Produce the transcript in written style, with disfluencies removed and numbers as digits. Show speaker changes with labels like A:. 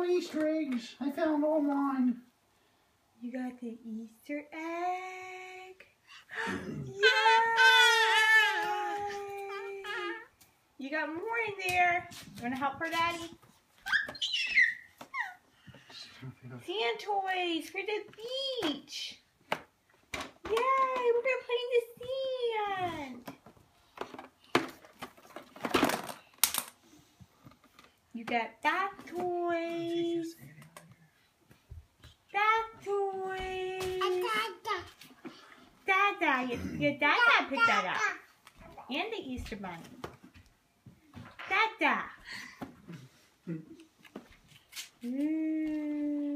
A: my Easter eggs. I found all mine.
B: You got the Easter egg. Yay! You got more in there. You want to help her, Daddy? Sand toys for the beach. Yay! We're going to play in the sand. You got bath toys. Bath toys. Dada. Your Dada picked that up. And the Easter Bunny. Dada.